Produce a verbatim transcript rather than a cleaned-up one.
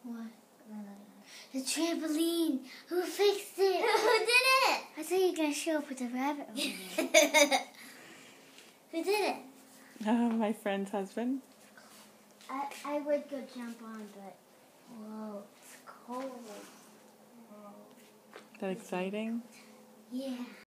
What? The trampoline. Who fixed it? Who did it? I thought you were going to show up with a rabbit over there. Who did it? Uh, my friend's husband. I, I would go jump on, but whoa, it's cold. Whoa. Is that exciting? Yeah.